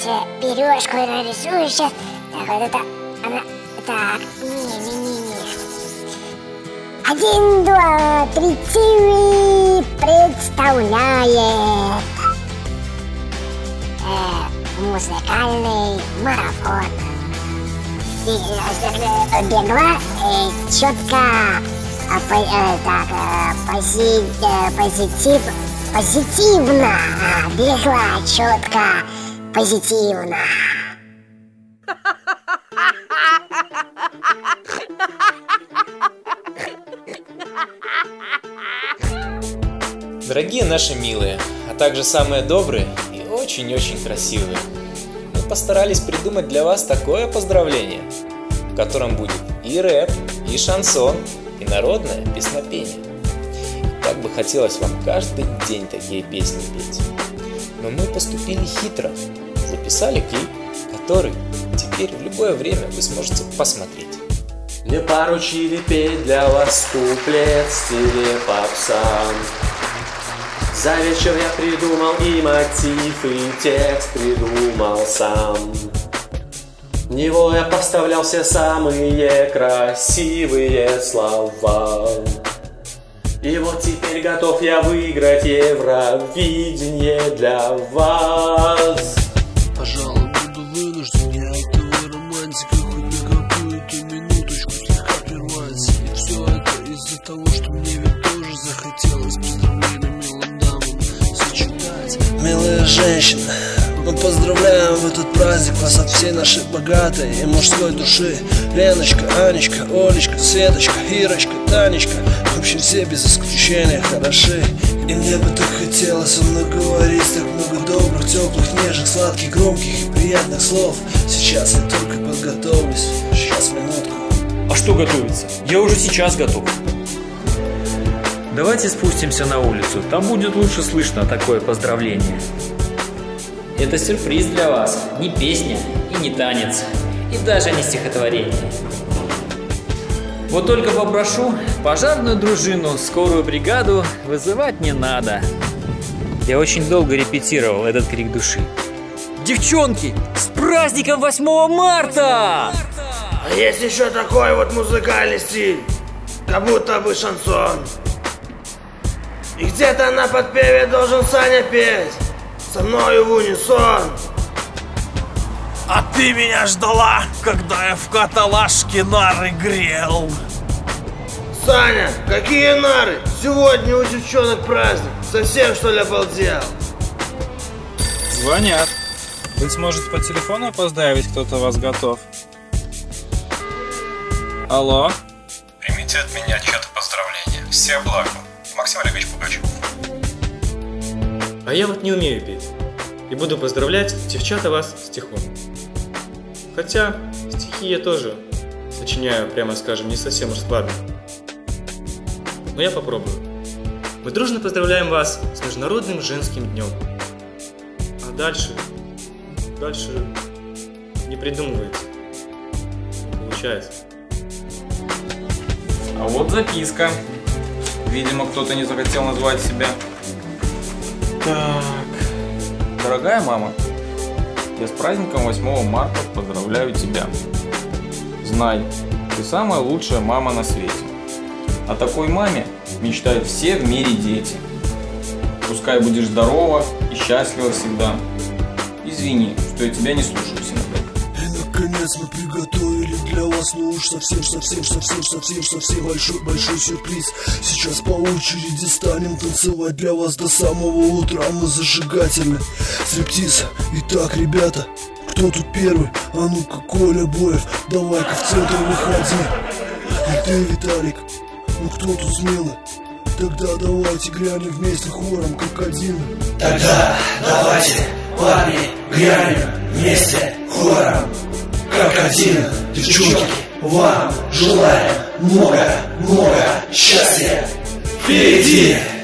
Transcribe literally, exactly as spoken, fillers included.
Сейчас берешь, нарисуешь сейчас. Так, вот это, она, так, не-не-не-не. Один, два, три, ТВ представляет э, музыкальный марафон. Бегла э, четко, э, по, э, так, э, пози, э, позитив, позитивно, а, бегла четко, позитивно. Дорогие наши милые, а также самые добрые и очень-очень красивые, мы постарались придумать для вас такое поздравление, в котором будет и рэп, и шансон, и народное песнопение. И так бы хотелось вам каждый день такие песни петь. Но мы поступили хитро, записали клип, который теперь в любое время вы сможете посмотреть. Мне поручили петь для вас куплет в стиле попса. За вечер я придумал и мотив, и текст придумал сам. В него я поставлял все самые красивые слова. И вот теперь готов я выиграть Евровидение для вас. Пожалуй, буду вынужден, я этого романтика, хоть на какую-то минуточку слегка прервать. И все это из-за того, что мне ведь тоже захотелось поздравления милым дамам сочетать. Милые женщины, мы поздравляем в этот праздник вас от всей нашей богатой и мужской души. Леночка, Анечка, Олечка, Светочка, Ирочка, Танечка, вообще все без исключения хороши. И мне бы так хотелось со мной говорить, так много добрых, теплых, нежных, сладких, громких и приятных слов. Сейчас я только подготовлюсь, сейчас минутку. А что готовится? Я уже сейчас готов. Давайте спустимся на улицу, там будет лучше слышно такое поздравление. Это сюрприз для вас, не песня и не танец, и даже не стихотворение. Вот только попрошу, пожарную дружину, скорую бригаду вызывать не надо. Я очень долго репетировал этот крик души. Девчонки, с праздником восьмого марта! А есть еще такой вот музыкальный стиль, как будто бы шансон. И где-то на подпеве должен Саня петь со мною в унисон. А ты меня ждала, когда я в каталажке нары грел. Саня, какие нары? Сегодня у девчонок праздник. Совсем что ли обалдел? Звонят. Вы сможете по телефону поздравить, кто-то вас готов. Алло? Примите от меня отчет поздравления. Все блага. Максим Олегович Пугачев. А я вот не умею петь. И буду поздравлять, девчата, вас стихом. Хотя стихи я тоже сочиняю, прямо скажем, не совсем уж складно. Но я попробую. Мы дружно поздравляем вас с Международным женским днем. А дальше, дальше не придумывается. Не получается. А вот записка. Видимо, кто-то не захотел назвать себя. Так. Дорогая мама, я с праздником восьмого марта поздравляю тебя. Знай, ты самая лучшая мама на свете. О такой маме мечтают все в мире дети. Пускай будешь здорова и счастлива всегда. Извини, что я тебя не слушаюсь иногда. И наконец мы приготовили для вас, ну уж совсем, совсем, совсем, совсем, совсем большой, большой сюрприз. Сейчас по очереди станем танцевать для вас до самого утра, мы зажигательны. Стриптиз. Итак, ребята, кто тут первый? А ну-ка, Коля Боев, давай-ка в центр выходи. И ты, Виталик, ну кто тут смелый? Тогда давайте глянем вместе хором, как один. Тогда давайте, парни, глянем вместе хором, как один. Девчонки, вам желаем много-много счастья впереди.